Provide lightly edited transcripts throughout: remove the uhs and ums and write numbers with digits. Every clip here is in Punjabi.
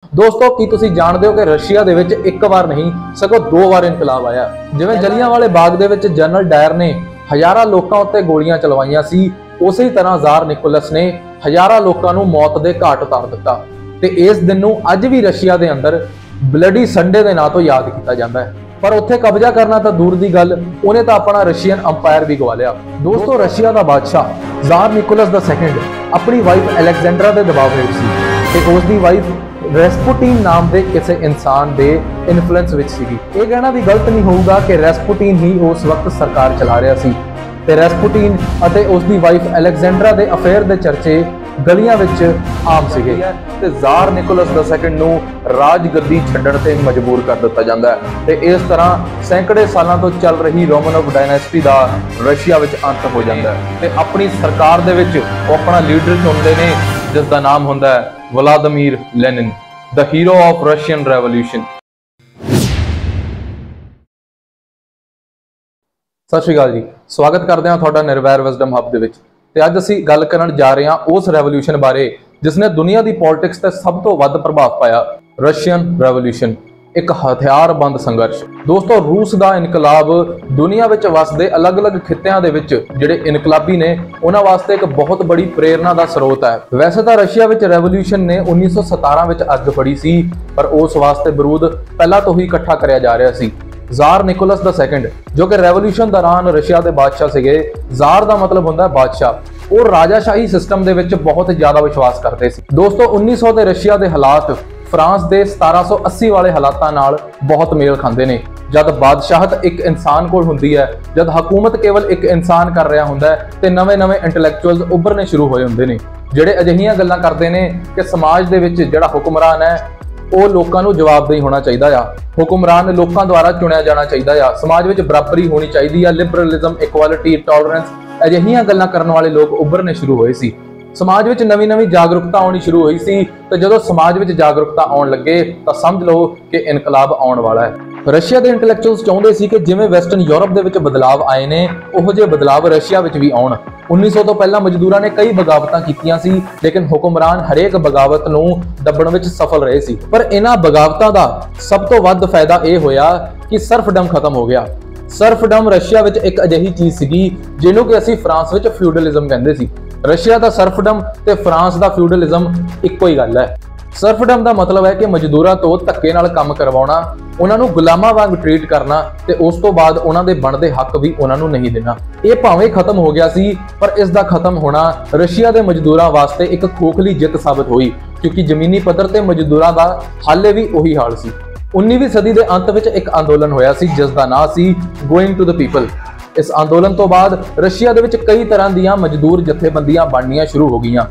दोस्तों की तुसी जानते हो कि रशिया दे विच एक बार नहीं सगों 2 बार इनकलाब आया। जिवें जलियांवाले बाग दे विच जनरल डायर ने हज़ारां लोकां उत्ते गोलियां चलवाईयां सी, उसी तरह जार निकोलस ने हज़ारां लोकां नूं मौत दे घाट उतार दिता। ते इस दिन नूं अज भी रशिया दे अंदर ब्लडी संडे दे नां तो याद किया जाता है। पर उत्थे कब्जा करना तो दूर दी गल, उन्हें तो अपना रशियन अंपायर भी गवा लिया। दोस्तों रशिया का बादशाह जार निकोलस द सेकंड अपनी वाइफ अलेक्जेंड्रा के दबाव हेठ सी ते उसदी वाइफ रेस्पुटीन नाम के किसी इंसान के इन्फ्लुएंस विच सीगी। ये कहना भी गलत नहीं होगा कि रेस्पुटीन ही उस वक्त सरकार चला रहा सी ते रेस्पुटीन अते उसदी वाइफ अलेक्जेंड्रा के अफेयर के चर्चे गलियां विच आम सीगे ते जार निकोलस द सेकंड नूं राज गद्दी छड्डण ते मजबूर कर दिता जांदा है ते इस तरह सैकड़े सालों तो चल रही रोमनोव डायनेस्टी का रशिया विच अंत हो जाता है ते अपनी सरकार दे विच वो अपना लीडर चुनते हैं जिसका नाम हुंदा है Vladimir Lenin, the hero of Russian revolution. Sat Sri अकाल जी, स्वागत करते हैं तुहाडा निर्वैर विजडम हब दे विच। ते अज असीं गल करन जा रहे हैं उस रेवोल्यूशन बारे जिसने दुनिया की पॉलिटिक्स ते सब तो वध प्रभाव पाया, रशियन रेवोल्यूशन, एक हथियारबंद संघर्ष। दोस्तों रूस का इनकलाब दुनिया विच वसदे अलग अलग खित्तियां दे विच जिहड़े इनकलाबी ने उन्हां वास्ते एक बहुत बड़ी प्रेरणा का स्रोत है। वैसे तो रशिया विच रेवोल्यूशन ने 1917 विच अग फड़ी सी, पर उस वास्ते बरूद पहला तो ही इकट्ठा करया जा रहा सी। जार निकोलस द सेकंड जो कि रेवोल्यूशन दौरान रशिया के बादशाह सीगे। जार का मतलब होंदा है बादशाह। और राजाशाही सिस्टम दे विच बहुत ज्यादा विश्वास करते सी। दोस्तों 1900 के रशिया के हालात फ्रांस के 1780 वाले हालातां नाल बहुत मेल खांदे ने। जद बादशाहत एक इंसान कोल हुंदी है, जद हुकूमत केवल एक इंसान कर रहा हुंदा है ते नवे नवे इंटलैक्चुअल्स उभरने शुरू होए हुंदे ने जिहड़े अजिहियां गल्लां करदे ने कि समाज दे विच जिहड़ा हुक्मरान है वो लोगों को जवाबदेही होना चाहिए आ, हुक्मरान लोगों द्वारा चुनिया जाना चाहिए आ, समाज में बराबरी होनी चाहिए आ, लिबरलिज्म, इक्वालिटी, टॉलरेंस, अजिहियां गल्लां करने वाले लोग उभरने शुरू होए सी। समाज में नवी नवी जागरूकता आनी शुरू हुई सी ते जदों समाज में जागरूकता आउण लगे तो समझ लो कि इनकलाब आउण वाला है। रशिया के इंटलैक्चुअल्स चाहते सी कि जिवें वैसटर्न यूरोप दे विच बदलाव आए ने उहो जिहे बदलाव रशिया विच भी आउण। 1900 तो पहला मजदूरां ने कई बगावतां कीतियां सी, लेकिन हुक्मरान हरेक बगावत नूं दबण विच सफल रहे सी। पर इन्हां बगावतां दा सब तो वध फायदा यह होया कि सर्फडम खत्म हो गया। सर्फडम रशिया विच एक अजिही चीज सीगी जिहनूं कि असीं फ्रांस विच फ्यूडलिज्म कहंदे सी। रशिया का सर्फडम ते फ्रांस का फ्यूडलिज्म इक्को ही गल है। सर्फडम का मतलब है कि मजदूरों तो धक्के नाल काम करवाना, उन्होंने गुलामां वांग ट्रीट करना ते उस तो बाद उन्होंने बनते हक भी उन्होंने नहीं देना। ये भावें खत्म हो गया सी, पर इसका खत्म होना रशिया के मजदूरों वास्ते एक खोखली जित साबित हुई, क्योंकि जमीनी पद्धर ते मजदूरों का हाले भी उही हाल सी। 19वीं सदी के अंत में एक अंदोलन होया सी जिसका नाम सी गोइंग टू द पीपल। इस अंदोलन तो बाद रशिया दे विच कई तरह दीयां मजदूर जथेबंदियां बननियां शुरू हो गईयां।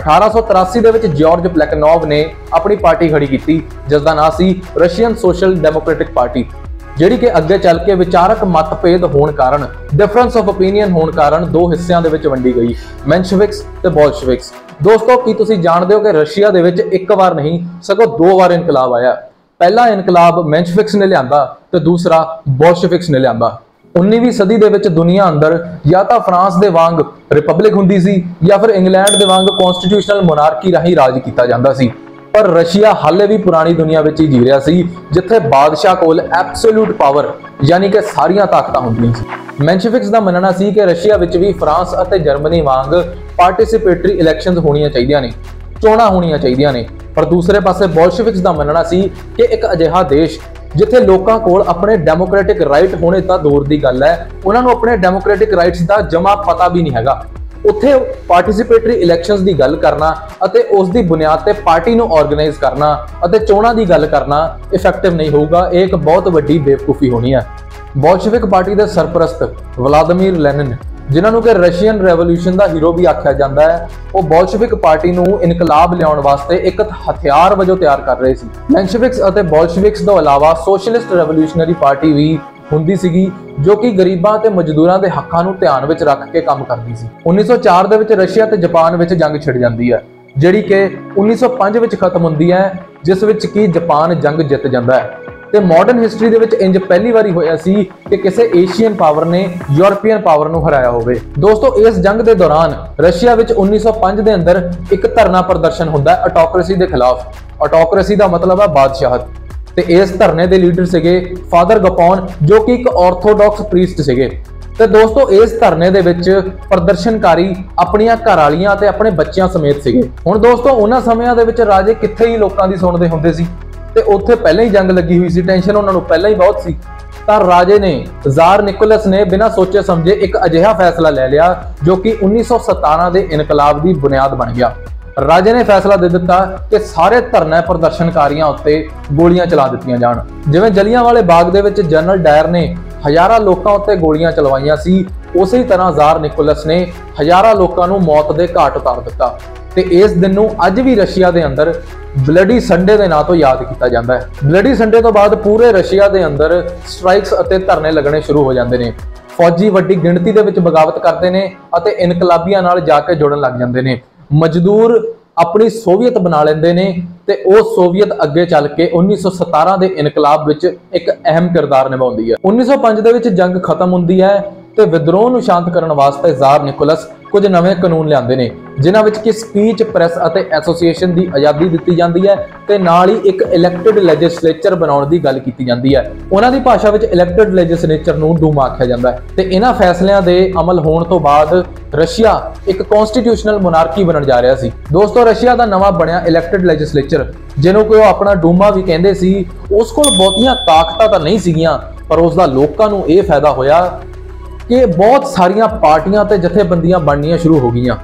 1883 दे विच जॉर्ज प्लेखनोव ने अपनी पार्टी खड़ी की जिसका नाम सी रशियन सोशल डेमोक्रेटिक पार्टी, जिहड़ी कि अगे चल के विचारक मतभेद होने कारण, डिफरेंस ऑफ ओपीनियन होने कारण दो हिस्सों दे विच वंडी गई, मेंशेविक्स ते बोल्शेविक्स। दोस्तों की तुसीं जानदे हो कि रशिया दे विच एक बार नहीं सगों 2 बार इनकलाब आया। पहला इनकलाब मेंशेविक्स ने लियांदा ते दूसरा बोल्शेविक्स ने लियांदा। 19वीं सदी दे विच दुनिया अंदर या तो फ्रांस दे वांग रिपब्लिक हुंदी सी या फिर इंग्लैंड दे वांग कॉन्स्टिट्यूशनल मोनार्की राही राज किया जाता सी। पर रशिया हाले भी पुरानी दुनिया विच ही जी रहा सी जिथे बादशाह कोल एब्सोल्यूट पावर यानी कि सारियां ताकतां हुंदियां सी। मेंशेविक्स दा मनना सी कि रशिया विच भी फ्रांस अते जर्मनी वांग पार्टिसिपेटरी इलैक्शंस होणियां चाहीदियां ने, चोणां होणियां चाहीदियां ने। पर दूसरे पासे बोल्शेविक्स दा मनना सी कि एक अजिहा देश जिथे लोकां कोल अपने डेमोक्रेटिक राइट होने तो दूर की गल है, उन्होंने अपने डेमोक्रेटिक राइट्स का जमा पता भी नहीं हैगा, उत्थे पार्टिसिपेटरी इलैक्शंस की गल करना अते उस दी बुनियाद ते पार्टी नूं ऑर्गेनाइज करना अते चोणां की गल करना इफेक्टिव नहीं होगा। एक बहुत वड्डी बेवकूफ़ी होनी है। बोल्शेविक पार्टी के सरपरस्त व्लादिमीर लेनिन, जिन्होंने कि रशियन रेवोल्यूशन का हीरो भी आख्या जाता है, वो बोल्शेविक पार्टी नूं इनकलाब लियाउण वास्ते एक हथियार वजों तैयार कर रहे सी। मेंशेविक्स अते बोल्शेविक्स तो अलावा सोशलिस्ट रेवोल्यूशनरी पार्टी भी हुंदी सीगी जो कि गरीबां ते मजदूरां दे हक्कां नूं ध्यान विच रख के काम करदी सी। 1904 दे विच रशिया ते जापान विच जंग छिड़ जांदी है, जिहड़ी कि 1905 विच खत्म हुंदी है, जिस विच कि जापान जंग जित जांदा है। ਤੇ ਮਾਡਰਨ ਹਿਸਟਰੀ ਦੇ ਵਿੱਚ ਇੰਜ ਪਹਿਲੀ ਵਾਰੀ ਹੋਇਆ ਸੀ ਕਿ ਕਿਸੇ ਏਸ਼ੀਅਨ ਪਾਵਰ ਨੇ ਯੂਰਪੀਅਨ ਪਾਵਰ ਨੂੰ ਹਰਾਇਆ ਹੋਵੇ। ਦੋਸਤੋ ਇਸ ਜੰਗ ਦੇ ਦੌਰਾਨ ਰਸ਼ੀਆ ਵਿੱਚ 1905 ਦੇ ਅੰਦਰ ਇੱਕ ਧਰਨਾ ਪ੍ਰਦਰਸ਼ਨ ਹੁੰਦਾ ਹੈ ਆਟੋਕ੍ਰੇਸੀ ਦੇ ਖਿਲਾਫ। ਆਟੋਕ੍ਰੇਸੀ ਦਾ ਮਤਲਬ ਹੈ ਬਾਦਸ਼ਾਹਤ। ਤੇ ਇਸ ਧਰਨੇ ਦੇ ਲੀਡਰ ਸੀਗੇ ਫਾਦਰ ਗਪੌਨ, ਜੋ ਕਿ ਇੱਕ ਆਰਥੋਡਾਕਸ ਪ੍ਰੀਸਟ ਸੀਗੇ। ਤੇ ਦੋਸਤੋ ਇਸ ਧਰਨੇ ਦੇ ਵਿੱਚ ਪ੍ਰਦਰਸ਼ਨਕਾਰੀ ਆਪਣੀਆਂ ਘਰਵਾਲੀਆਂ ਤੇ ਆਪਣੇ ਬੱਚਿਆਂ ਸਮੇਤ ਸੀਗੇ। ਹੁਣ ਦੋਸਤੋ ਉਹਨਾਂ ਸਮਿਆਂ ਦੇ ਵਿੱਚ ਰਾਜੇ ਕਿੱਥੇ ਹੀ ਲੋਕਾਂ ਦੀ ਸੁਣਦੇ ਹੁੰਦੇ ਸੀ, ਤੇ ਉੱਥੇ ਪਹਿਲਾਂ ਹੀ ਜੰਗ ਲੱਗੀ ਹੋਈ ਸੀ, ਟੈਨਸ਼ਨ ਉਹਨਾਂ ਨੂੰ ਪਹਿਲਾਂ ਹੀ ਬਹੁਤ ਸੀ। ਤਾਂ ਰਾਜੇ ਨੇ ਜ਼ਾਰ ਨਿਕੋਲਸ ਨੇ ਬਿਨਾਂ ਸੋਚੇ ਸਮਝੇ ਇੱਕ ਅਜਿਹਾ ਫੈਸਲਾ ਲੈ ਲਿਆ ਜੋ ਕਿ 1917 ਦੇ ਇਨਕਲਾਬ ਦੀ ਬੁਨਿਆਦ ਬਣ ਗਿਆ। ਰਾਜੇ ਨੇ ਫੈਸਲਾ ਦੇ ਦਿੱਤਾ ਕਿ ਸਾਰੇ ਧਰਨਾ ਪ੍ਰਦਰਸ਼ਨਕਾਰੀਆਂ ਉੱਤੇ ਗੋਲੀਆਂ ਚਲਾ ਦਿੱਤੀਆਂ ਜਾਣ। ਜਿਵੇਂ ਜਲਿਆਂਵਾਲੇ ਬਾਗ ਦੇ ਵਿੱਚ ਜਨਰਲ ਡਾਇਰ ਨੇ ਹਜ਼ਾਰਾਂ ਲੋਕਾਂ ਉੱਤੇ ਗੋਲੀਆਂ ਚਲਵਾਈਆਂ ਸੀ, ਉਸੇ ਤਰ੍ਹਾਂ ਜ਼ਾਰ ਨਿਕੋਲਸ ਨੇ ਹਜ਼ਾਰਾਂ ਲੋਕਾਂ ਨੂੰ ਮੌਤ ਦੇ ਘਾਟ ਉਤਾਰ ਦਿੱਤਾ। ਤੇ ਇਸ ਦਿਨ ਨੂੰ ਅੱਜ ਵੀ ਰਸ਼ੀਆ ਦੇ ਅੰਦਰ ਬਲੱਡੀ ਸੰਡੇ ਦੇ ਨਾਂ ਤੋਂ ਯਾਦ ਕੀਤਾ ਜਾਂਦਾ ਹੈ। ਬਲੱਡੀ ਸੰਡੇ ਤੋਂ ਬਾਅਦ ਪੂਰੇ ਰਸ਼ੀਆ ਦੇ ਅੰਦਰ ਸਟ੍ਰਾਈਕਸ ਅਤੇ ਧਰਨੇ ਲੱਗਣੇ ਸ਼ੁਰੂ ਹੋ ਜਾਂਦੇ ਨੇ। ਫੌਜੀ ਵੱਡੀ ਗਿਣਤੀ ਦੇ ਵਿੱਚ ਬਗਾਵਤ ਕਰਦੇ ਨੇ ਅਤੇ ਇਨਕਲਾਬੀਆਂ ਨਾਲ ਜਾ ਕੇ ਜੁੜਨ ਲੱਗ ਜਾਂਦੇ ਨੇ। ਮਜ਼ਦੂਰ ਆਪਣੀ ਸੋਵੀਅਤ ਬਣਾ ਲੈਂਦੇ ਨੇ ਤੇ ਉਹ ਸੋਵੀਅਤ ਅੱਗੇ ਚੱਲ ਕੇ 1917 ਦੇ ਇਨਕਲਾਬ ਵਿੱਚ ਇੱਕ ਅਹਿਮ ਕਿਰਦਾਰ ਨਿਭਾਉਂਦੀ ਹੈ। 1905 ਦੇ ਵਿੱਚ ਜੰਗ ਖਤਮ ਹੁੰਦੀ ਹੈ ਤੇ ਵਿਦਰੋਹ ਨੂੰ ਸ਼ਾਂਤ ਕਰਨ ਵਾਸਤੇ ਜ਼ਾਰ ਨਿਕੋਲਸ ਕੁਝ ਨਵੇਂ ਕਾਨੂੰਨ ਲਿਆਉਂਦੇ ਨੇ, ਜਿਨ੍ਹਾਂ ਵਿੱਚ ਕਿ ਸਪੀਚ, ਪ੍ਰੈਸ ਅਤੇ ਐਸੋਸੀਏਸ਼ਨ ਦੀ ਆਜ਼ਾਦੀ ਦਿੱਤੀ ਜਾਂਦੀ ਹੈ ਤੇ ਨਾਲ ਹੀ ਇੱਕ ਇਲੈਕਟਿਡ ਲੈਜਿਸਲੇਚਰ ਬਣਾਉਣ ਦੀ ਗੱਲ ਕੀਤੀ ਜਾਂਦੀ ਹੈ। ਉਹਨਾਂ ਦੀ ਭਾਸ਼ਾ ਵਿੱਚ ਇਲੈਕਟਿਡ ਲੈਜਿਸਲੇਚਰ ਨੂੰ ਡੂਮਾ ਆਖਿਆ ਜਾਂਦਾ ਹੈ। ਤੇ ਇਹਨਾਂ ਫੈਸਲਿਆਂ ਦੇ ਅਮਲ ਹੋਣ ਤੋਂ ਬਾਅਦ ਰਸ਼ੀਆ ਇੱਕ ਕਨਸਟੀਟਿਊਸ਼ਨਲ ਮੋਨਾਰਕੀ ਬਣਨ ਜਾ ਰਿਹਾ ਸੀ। ਦੋਸਤੋ ਰਸ਼ੀਆ ਦਾ ਨਵਾਂ ਬਣਿਆ ਇਲੈਕਟਿਡ ਲੈਜਿਸਲੇਚਰ, ਜਿਹਨੂੰ ਕਿ ਉਹ ਆਪਣਾ ਡੂਮਾ ਵੀ ਕਹਿੰਦੇ ਸੀ, ਉਸ ਕੋਲ ਬਹੁਤੀਆਂ ਤਾਕਤਾਂ ਤਾਂ ਨਹੀਂ ਸੀਗੀਆਂ, ਪਰ ਉਸ ਦਾ ਲੋਕਾਂ ਨੂੰ ਇਹ ਫਾਇਦਾ ਹੋਇਆ ਕਿ ਬਹੁਤ ਸਾਰੀਆਂ ਪਾਰਟੀਆਂ ਤੇ ਜਥੇਬੰਦੀਆਂ ਬਣਨੀਆਂ ਸ਼ੁਰੂ ਹੋ ਗਈਆਂ।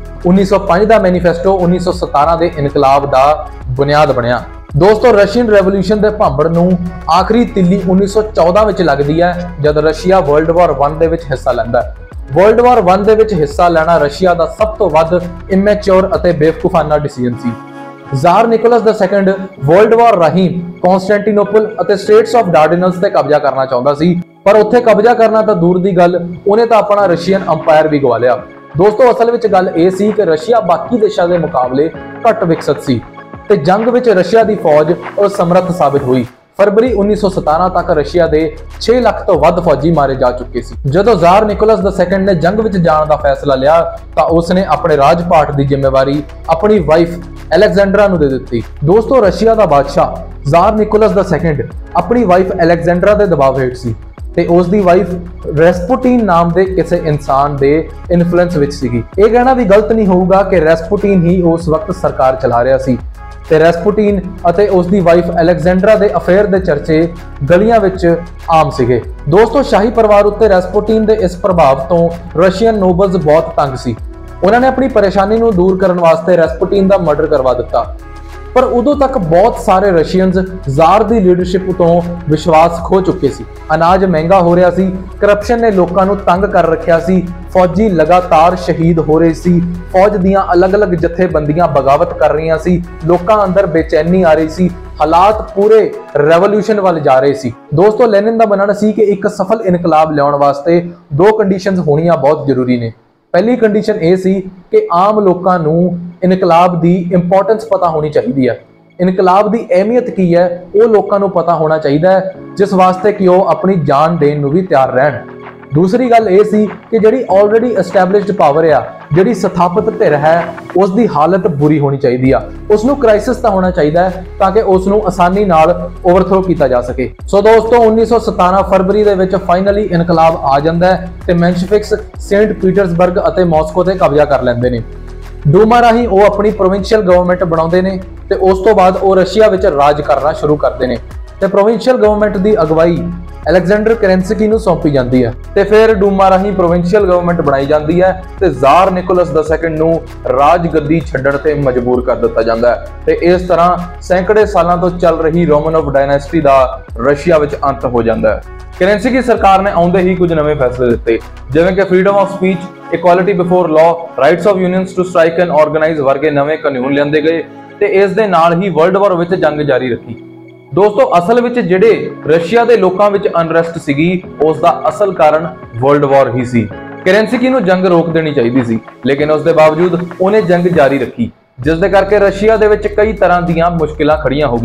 1905 ਦਾ ਮੈਨੀਫੈਸਟੋ 1917 ਦੇ ਇਨਕਲਾਬ ਦਾ ਬੁਨਿਆਦ ਬਣਿਆ। ਦੋਸਤੋ ਰਸ਼ੀਅਨ ਰੈਵੋਲੂਸ਼ਨ ਦੇ ਭਾਂਬੜ ਨੂੰ ਆਖਰੀ ਤਿੱਲੀ 1914 ਵਿੱਚ ਲੱਗਦੀ ਹੈ, ਜਦ ਰਸ਼ੀਆ ਵਰਲਡ ਵਾਰ 1 ਦੇ ਵਿੱਚ ਹਿੱਸਾ ਲੈਂਦਾ ਹੈ। ਵਰਲਡ ਵਾਰ 1 ਦੇ ਵਿੱਚ ਹਿੱਸਾ ਲੈਣਾ ਰਸ਼ੀਆ ਦਾ ਸਭ ਤੋਂ ਵੱਧ ਇਮੈਚੁਰ ਅਤੇ ਬੇਵਕੂਫਾਨਾ ਡਿਸੀਜਨ ਸੀ। ਜ਼ਾਰ ਨਿਕੋਲਸ II ਵਰਲਡ ਵਾਰ ਰਾਹੀਂ ਕਨਸਟੈਂਟੀਨੋਪਲ ਅਤੇ ਸਟੇਟਸ ਆਫ ਡਾਰਡਨਲਸ ਤੇ ਕਬਜ਼ਾ ਕਰਨਾ ਚਾਹੁੰਦਾ ਸੀ, ਪਰ ਉੱਥੇ ਕਬਜ਼ਾ ਕਰਨਾ ਤਾਂ ਦੂਰ ਦੀ ਗੱਲ, ਉਹਨੇ ਤਾਂ ਆਪਣਾ ਰਸ਼ੀਅਨ ਅੰਪਾਇਰ ਵੀ ਗਵਾ ਲਿਆ। ਦੋਸਤੋ ਅਸਲ ਵਿੱਚ ਗੱਲ ਇਹ ਸੀ ਕਿ ਰਸ਼ੀਆ ਬਾਕੀ ਦੇਸ਼ਾਂ ਦੇ ਮੁਕਾਬਲੇ ਘੱਟ ਵਿਕਸਿਤ ਸੀ ਤੇ ਜੰਗ ਵਿੱਚ ਰਸ਼ੀਆ ਦੀ ਫੌਜ ਅਸਮਰੱਥ ਸਾਬਿਤ ਹੋਈ। ਫਰਵਰੀ 1917 ਤੱਕ ਰਸ਼ੀਆ ਦੇ 6 ਲੱਖ ਤੋਂ ਵੱਧ ਫੌਜੀ ਮਾਰੇ ਜਾ ਚੁੱਕੇ ਸੀ। ਜਦੋਂ ਜ਼ਾਰ ਨਿਕੋਲਸ II ਨੇ ਜੰਗ ਵਿੱਚ ਜਾਣ ਦਾ ਫੈਸਲਾ ਲਿਆ ਤਾਂ ਉਸਨੇ ਆਪਣੇ ਰਾਜਪਾਟ ਦੀ ਜ਼ਿੰਮੇਵਾਰੀ ਆਪਣੀ ਵਾਈਫ ਅਲੈਗਜ਼ੈਂਡਰਾ ਨੂੰ ਦੇ ਦਿੱਤੀ। ਦੋਸਤੋ ਰਸ਼ੀਆ ਦਾ ਬਾਦਸ਼ਾਹ ਜ਼ਾਰ ਨਿਕੋਲਸ II ਆਪਣੀ ਵਾਈਫ ਅਲੈਗਜ਼ੈਂਡਰਾ ਦੇ ਦਬਾਅ ਹੇਠ ਸੀ ਤੇ ਉਸ ਦੀ ਵਾਈਫ ਰੈਸਪੂਟਿਨ ਨਾਮ ਦੇ ਕਿਸੇ ਇਨਸਾਨ ਦੇ ਇਨਫਲੂਐਂਸ ਵਿੱਚ ਸੀਗੀ। ਇਹ ਕਹਿਣਾ ਵੀ ਗਲਤ ਨਹੀਂ ਹੋਊਗਾ ਕਿ ਰੈਸਪੂਟਿਨ ਹੀ ਉਸ ਵਕਤ ਸਰਕਾਰ ਚਲਾ ਰਿਹਾ ਸੀ ਤੇ ਰੈਸਪੂਟਿਨ ਅਤੇ ਉਸ ਦੀ ਵਾਈਫ ਅਲੈਗਜ਼ੈਂਡਰਾ ਦੇ ਅਫੇਅਰ ਦੇ ਚਰਚੇ ਗਲੀਆਂ ਵਿੱਚ ਆਮ ਸੀਗੇ। ਦੋਸਤੋ ਸ਼ਾਹੀ ਪਰਿਵਾਰ ਉੱਤੇ ਰੈਸਪੂਟਿਨ ਦੇ ਇਸ ਪ੍ਰਭਾਵ ਤੋਂ ਰਸ਼ੀਅਨ ਨੋਬਲਸ ਬਹੁਤ ਤੰਗ ਸੀ। ਉਹਨਾਂ ਨੇ ਆਪਣੀ ਪਰੇਸ਼ਾਨੀ ਨੂੰ ਦੂਰ ਕਰਨ ਵਾਸਤੇ ਰੈਸਪੂਟਿਨ ਦਾ ਮਰਡਰ ਕਰਵਾ ਦਿੱਤਾ, ਪਰ ਉਦੋਂ ਤੱਕ ਬਹੁਤ ਸਾਰੇ ਰਸ਼ੀਅਨਸ ਜ਼ਾਰ ਦੀ ਲੀਡਰਸ਼ਿਪ ਤੋਂ ਵਿਸ਼ਵਾਸ ਖੋ ਚੁੱਕੇ ਸੀ। ਅਨਾਜ ਮਹਿੰਗਾ ਹੋ ਰਿਹਾ ਸੀ, ਕਰਪਸ਼ਨ ਨੇ ਲੋਕਾਂ ਨੂੰ ਤੰਗ ਕਰ ਰੱਖਿਆ ਸੀ, ਫੌਜੀ ਲਗਾਤਾਰ ਸ਼ਹੀਦ ਹੋ ਰਹੇ ਸੀ, ਫੌਜ ਦੀਆਂ ਅਲੱਗ-ਅਲੱਗ ਜਥੇਬੰਦੀਆਂ ਬਗਾਵਤ ਕਰ ਰਹੀਆਂ ਸੀ, ਲੋਕਾਂ ਅੰਦਰ ਬੇਚੈਨੀ ਆ ਰਹੀ ਸੀ, ਹਾਲਾਤ ਪੂਰੇ ਰੈਵੋਲੂਸ਼ਨ ਵੱਲ ਜਾ ਰਹੇ ਸੀ। ਦੋਸਤੋ ਲੈਨਿਨ ਦਾ ਮੰਨਣਾ ਸੀ ਕਿ ਇੱਕ ਸਫਲ ਇਨਕਲਾਬ ਲਿਆਉਣ ਵਾਸਤੇ 2 ਕੰਡੀਸ਼ਨਸ ਹੋਣੀਆਂ ਬਹੁਤ ਜ਼ਰੂਰੀ ਨੇ। ਪਹਿਲੀ ਕੰਡੀਸ਼ਨ ਇਹ ਸੀ ਕਿ ਆਮ ਲੋਕਾਂ ਨੂੰ ਇਨਕਲਾਬ ਦੀ ਇੰਪੋਰਟੈਂਸ ਪਤਾ ਹੋਣੀ ਚਾਹੀਦੀ ਹੈ। ਇਨਕਲਾਬ ਦੀ ਅਹਿਮੀਅਤ ਕੀ ਹੈ ਉਹ ਲੋਕਾਂ ਨੂੰ ਪਤਾ ਹੋਣਾ ਚਾਹੀਦਾ ਹੈ, ਜਿਸ ਵਾਸਤੇ ਕਿ ਉਹ ਆਪਣੀ ਜਾਨ ਦੇਣ ਨੂੰ ਵੀ ਤਿਆਰ ਰਹਿਣ। ਦੂਸਰੀ ਗੱਲ ਇਹ ਸੀ ਕਿ ਜਿਹੜੀ ਆਲਰੇਡੀ ਐਸਟੈਬਲਿਸ਼ਡ ਪਾਵਰ ਆ, ਜਿਹੜੀ ਸਥਾਪਿਤ ਧਿਰ ਹੈ, ਉਸ ਦੀ ਹਾਲਤ ਬੁਰੀ ਹੋਣੀ ਚਾਹੀਦੀ ਆ। ਉਸ ਨੂੰ ਕ੍ਰਾਈਸਿਸ ਤਾਂ ਹੋਣਾ ਚਾਹੀਦਾ ਹੈ ਤਾਂ ਕਿ ਉਸ ਨੂੰ ਆਸਾਨੀ ਨਾਲ ਓਵਰਥਰੋ ਕੀਤਾ ਜਾ ਸਕੇ। ਸੋ ਦੋਸਤੋ 1917 ਫਰਵਰੀ ਦੇ ਵਿੱਚ ਫਾਈਨਲੀ ਇਨਕਲਾਬ ਆ ਜਾਂਦਾ ਹੈ ਤੇ ਮੈਂਸ਼ੇਵਿਕਸ ਸੇਂਟ ਪੀਟਰਸਬਰਗ ਅਤੇ ਮਾਸਕੋ ਤੇ ਕਬਜ਼ਾ ਕਰ ਲੈਂਦੇ ਨੇ। ਡੂਮਾ ਰਾਹੀਂ ਉਹ ਆਪਣੀ ਪ੍ਰੋਵਿੰਸ਼ੀਅਲ ਗਵਰਨਮੈਂਟ ਬਣਾਉਂਦੇ ਨੇ ਤੇ ਉਸ ਤੋਂ ਬਾਅਦ ਉਹ ਰਸ਼ੀਆ ਵਿੱਚ ਰਾਜ ਕਰਨਾ ਸ਼ੁਰੂ ਕਰਦੇ ਨੇ ਤੇ ਪ੍ਰੋਵਿੰਸ਼ੀਅਲ ਗਵਰਨਮੈਂਟ ਦੀ ਅਗਵਾਈ ਅਲੈਗਜ਼ੈਂਡਰ ਕੈਰੈਂਸਕੀ ਨੂੰ ਸੌਂਪੀ ਜਾਂਦੀ ਹੈ ਤੇ ਫਿਰ ਡੂਮਾ ਰਾਹੀਂ ਪ੍ਰੋਵਿੰਸ਼ੀਅਲ ਗਵਰਨਮੈਂਟ ਬਣਾਈ ਜਾਂਦੀ ਹੈ ਤੇ ਜ਼ਾਰ ਨਿਕੋਲਸ II ਨੂੰ ਰਾਜ ਗੱਦੀ ਛੱਡਣ ਤੇ ਮਜਬੂਰ ਕਰ ਦਿੱਤਾ ਜਾਂਦਾ ਹੈ ਤੇ ਇਸ ਤਰ੍ਹਾਂ ਸੈਂਕੜੇ ਸਾਲਾਂ ਤੋਂ ਚੱਲ ਰਹੀ ਰੋਮਨੋਵ ਡਾਇਨੈਸਟੀ ਦਾ ਰਸ਼ੀਆ ਵਿੱਚ ਅੰਤ ਹੋ ਜਾਂਦਾ ਹੈ। ਕੈਰੈਂਸਕੀ ਸਰਕਾਰ ਨੇ ਆਉਂਦੇ ਹੀ ਕੁਝ ਨਵੇਂ ਫੈਸਲੇ ਦਿੱਤੇ, ਜਿਵੇਂ ਕਿ freedom of speech, equality before law, rights of unions to strike and organise ਵਰਗੇ ਨਵੇਂ ਕਾਨੂੰਨ ਲਿਆਂਦੇ ਗਏ ਤੇ ਇਸ ਦੇ ਨਾਲ ਹੀ ਵਰਲਡ ਵਾਰ ਵਿੱਚ ਜੰਗ ਜਾਰੀ ਰੱਖੀ। ਦੋਸਤੋ ਅਸਲ ਵਿੱਚ ਜਿਹੜੇ ਰਸ਼ੀਆ ਦੇ ਲੋਕਾਂ ਵਿੱਚ ਅਨਰੈਸਟ ਸੀਗੀ, ਉਸ ਦਾ ਅਸਲ ਕਾਰਨ ਵਰਲਡ ਵਾਰ ਹੀ ਸੀ। ਕੈਰੈਂਸਕੀ ਨੂੰ ਜੰਗ ਰੋਕ ਦੇਣੀ ਚਾਹੀਦੀ ਸੀ, ਲੇਕਿਨ ਉਸ ਦੇ ਬਾਵਜੂਦ ਉਹਨੇ ਜੰਗ ਜਾਰੀ ਰੱਖੀ, ਜਿਸ ਦੇ ਕਰਕੇ ਰਸ਼ੀਆ ਦੇ ਵਿੱਚ ਕਈ ਤਰ੍ਹਾਂ ਦੀਆਂ ਮੁਸ਼ਕਿਲਾਂ ਖੜੀਆਂ ਹੋ ਗਈਆਂ।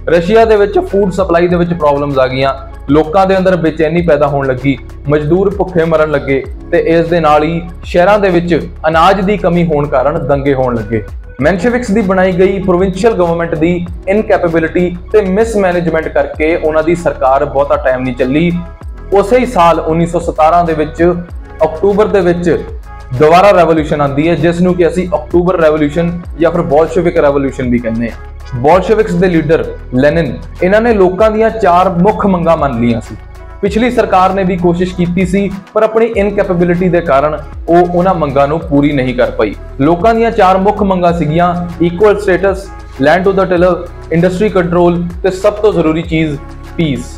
ਰਸ਼ੀਆ ਦੇ ਵਿੱਚ ਫੂਡ ਸਪਲਾਈ ਦੇ ਵਿੱਚ ਪ੍ਰੋਬਲਮਸ ਆ ਗਈਆਂ, ਲੋਕਾਂ ਦੇ ਅੰਦਰ ਬੇਚੈਨੀ ਪੈਦਾ ਹੋਣ ਲੱਗੀ, ਮਜ਼ਦੂਰ ਭੁੱਖੇ ਮਰਨ ਲੱਗੇ ਤੇ ਇਸ ਦੇ ਨਾਲ ਹੀ ਸ਼ਹਿਰਾਂ ਦੇ ਵਿੱਚ ਅਨਾਜ ਦੀ ਕਮੀ ਹੋਣ ਕਾਰਨ ਦੰਗੇ ਹੋਣ ਲੱਗੇ। ਮੈਂਸ਼ੇਵਿਕਸ ਦੀ ਬਣਾਈ ਗਈ ਪ੍ਰੋਵਿੰਸ਼ੀਅਲ ਗਵਰਨਮੈਂਟ ਦੀ ਇਨਕੈਪੇਬਿਲਿਟੀ ਤੇ ਮਿਸਮੈਨੇਜਮੈਂਟ ਕਰਕੇ ਉਹਨਾਂ ਦੀ ਸਰਕਾਰ ਬਹੁਤਾ ਟਾਈਮ ਨਹੀਂ ਚੱਲੀ। ਉਸੇ ਹੀ ਸਾਲ 1917 ਦੇ ਵਿੱਚ ਅਕਤੂਬਰ ਦੇ ਵਿੱਚ ਦੁਬਾਰਾ ਰੈਵੋਲੂਸ਼ਨ ਆਉਂਦੀ ਹੈ, ਜਿਸ ਨੂੰ ਕਿ ਅਸੀਂ ਅਕਤੂਬਰ ਰੈਵੋਲੂਸ਼ਨ ਜਾਂ ਫਿਰ ਬੋਲਸ਼ੇਵਿਕ ਰੈਵੋਲੂਸ਼ਨ ਵੀ ਕਹਿੰਦੇ ਹਾਂ। ਬੋਲਸ਼ੇਵਿਕਸ ਦੇ ਲੀਡਰ ਲੈਨਿਨ, ਇਹਨਾਂ ਨੇ ਲੋਕਾਂ ਦੀਆਂ 4 ਮੁੱਖ ਮੰਗਾਂ ਮੰਨ ਲਈਆਂ ਸੀ। ਪਿਛਲੀ ਸਰਕਾਰ ਨੇ ਵੀ ਕੋਸ਼ਿਸ਼ ਕੀਤੀ ਸੀ, ਪਰ ਆਪਣੀ ਇਨਕੈਪੇਬਿਲਿਟੀ ਦੇ ਕਾਰਨ ਉਹ ਉਹਨਾਂ ਮੰਗਾਂ ਨੂੰ ਪੂਰੀ ਨਹੀਂ ਕਰ ਪਾਈ। ਲੋਕਾਂ ਦੀਆਂ 4 ਮੁੱਖ ਮੰਗਾਂ ਸੀਗੀਆਂ equal status, land to the tiller, industry control ਤੇ ਸਭ ਤੋਂ ਜ਼ਰੂਰੀ ਚੀਜ਼ ਪੀਸ।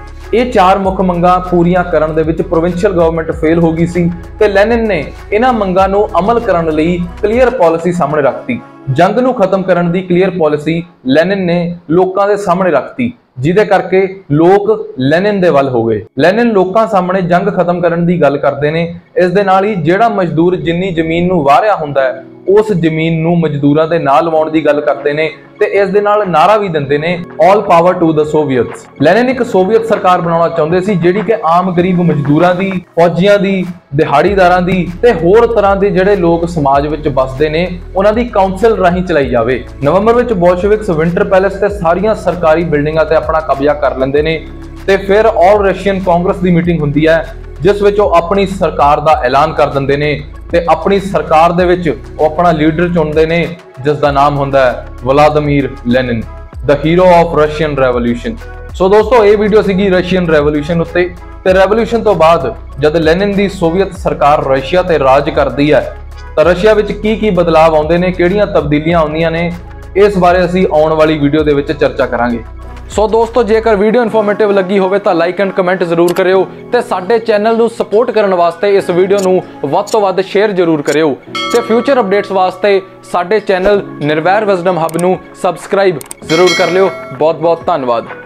ਇਹ 4 ਮੁੱਖ ਮੰਗਾਂ ਪੂਰੀਆਂ ਕਰਨ ਦੇ ਵਿੱਚ ਪ੍ਰੋਵਿੰਸ਼ੀਅਲ ਗਵਰਨਮੈਂਟ ਫੇਲ ਹੋ ਗਈ ਸੀ ਤੇ ਲੈਨਿਨ ਨੇ ਇਹਨਾਂ ਮੰਗਾਂ ਨੂੰ ਅਮਲ ਕਰਨ ਲਈ ਕਲੀਅਰ ਪਾਲਿਸੀ ਸਾਹਮਣੇ ਰੱਖਤੀ। ਜੰਗ ਨੂੰ ਖਤਮ ਕਰਨ ਦੀ ਕਲੀਅਰ ਪਾਲਿਸੀ ਲੈਨਿਨ ਨੇ ਲੋਕਾਂ ਦੇ ਸਾਹਮਣੇ ਰੱਖਤੀ, ਜਿਹਦੇ ਕਰਕੇ ਲੋਕ ਲੈਨਿਨ ਦੇ ਵੱਲ ਹੋ ਗਏ। ਲੈਨਿਨ ਲੋਕਾਂ ਸਾਹਮਣੇ ਜੰਗ ਖਤਮ ਕਰਨ ਦੀ ਗੱਲ ਕਰਦੇ ਨੇ। ਇਸ ਦੇ ਨਾਲ ਹੀ ਜਿਹੜਾ ਮਜ਼ਦੂਰ ਜਿੰਨੀ ਜ਼ਮੀਨ ਨੂੰ ਵਾਰਿਆ ਹੁੰਦਾ ਹੈ ਉਸ ਜ਼ਮੀਨ ਨੂੰ ਮਜ਼ਦੂਰਾਂ ਦੇ ਨਾਲ ਲਵਾਉਣ ਦੀ ਗੱਲ ਕਰਦੇ ਨੇ ਤੇ ਇਸ ਦੇ ਨਾਲ ਨਾਰਾ ਵੀ ਦਿੰਦੇ ਨੇ all power to the soviets. Lenin ਇੱਕ ਸੋਵੀਅਤ ਸਰਕਾਰ ਬਣਾਉਣਾ ਚਾਹੁੰਦੇ ਸੀ ਜਿਹੜੀ ਕਿ ਆਮ ਗਰੀਬ ਮਜ਼ਦੂਰਾਂ ਦੀ, ਫੌਜੀਆਂ ਦੀ, ਦਿਹਾੜੀਦਾਰਾਂ ਦੀ ਤੇ ਹੋਰ ਤਰ੍ਹਾਂ ਦੇ ਜਿਹੜੇ ਲੋਕ ਸਮਾਜ ਵਿੱਚ ਵੱਸਦੇ ਨੇ ਉਹਨਾਂ ਦੀ ਕਾਉਂਸਲ ਰਾਹੀਂ ਚਲਾਈ ਜਾਵੇ। ਨਵੰਬਰ ਵਿੱਚ ਬੋਲਸ਼ੇਵਿਕਸ ਵਿੰਟਰ ਪੈਲੇਸ ਤੇ ਸਾਰੀਆਂ ਸਰਕਾਰੀ ਬਿਲਡਿੰਗਾਂ ਤੇ ਆਪਣਾ ਕਬਜ਼ਾ ਕਰ ਲੈਂਦੇ ਨੇ ਤੇ ਫਿਰ ਆਲ ਰਸ਼ੀਅਨ ਕਾਂਗਰਸ ਦੀ ਮੀਟਿੰਗ ਹੁੰਦੀ ਹੈ, ਜਿਸ ਵਿੱਚ ਉਹ ਆਪਣੀ ਸਰਕਾਰ ਦਾ ਐਲਾਨ ਕਰ ਦਿੰਦੇ ਨੇ ਤੇ ਆਪਣੀ ਸਰਕਾਰ ਦੇ ਵਿੱਚ ਉਹ ਆਪਣਾ ਲੀਡਰ ਚੁਣਦੇ ਨੇ, ਜਿਸ ਦਾ ਨਾਮ ਹੁੰਦਾ ਹੈ Vladimir Lenin, the hero of Russian revolution. So ਦੋਸਤੋ, ਇਹ ਵੀਡੀਓ ਸੀਗੀ ਰਸ਼ੀਅਨ ਰੈਵੋਲੂਸ਼ਨ ਉੱਤੇ। ਤੇ ਰੈਵੋਲੂਸ਼ਨ ਤੋਂ ਬਾਅਦ ਜਦ ਲੈਨਿਨ ਦੀ ਸੋਵੀਅਤ ਸਰਕਾਰ ਰਸ਼ੀਆ ਤੇ ਰਾਜ ਕਰਦੀ ਹੈ ਤਾਂ ਰਸ਼ੀਆ ਵਿੱਚ ਕੀ ਬਦਲਾਅ ਆਉਂਦੇ ਨੇ, ਕਿਹੜੀਆਂ ਤਬਦੀਲੀਆਂ ਆਉਂਦੀਆਂ ਨੇ, ਇਸ ਬਾਰੇ ਅਸੀਂ ਆਉਣ ਵਾਲੀ ਵੀਡੀਓ ਦੇ ਵਿੱਚ ਚਰਚਾ ਕਰਾਂਗੇ। ਸੋ ਦੋਸਤੋ, ਜੇਕਰ ਵੀਡੀਓ ਇਨਫੋਰਮੇਟਿਵ ਲੱਗੀ ਹੋਵੇ ਤਾਂ ਲਾਈਕ ਐਂਡ ਕਮੈਂਟ ਜ਼ਰੂਰ ਕਰਿਓ ਤੇ ਸਾਡੇ ਚੈਨਲ ਨੂੰ ਸਪੋਰਟ ਕਰਨ ਵਾਸਤੇ ਇਸ ਵੀਡੀਓ ਨੂੰ ਵੱਧ ਤੋਂ ਵੱਧ ਸ਼ੇਅਰ ਜ਼ਰੂਰ ਕਰਿਓ ਤੇ ਫਿਊਚਰ ਅਪਡੇਟਸ ਵਾਸਤੇ ਸਾਡੇ ਚੈਨਲ ਨਿਰਵੈਰ ਵਿਜ਼ਡਮ ਹੱਬ ਨੂੰ ਸਬਸਕ੍ਰਾਈਬ ਜ਼ਰੂਰ ਕਰ ਲਿਓ। ਬਹੁਤ ਬਹੁਤ ਧੰਨਵਾਦ।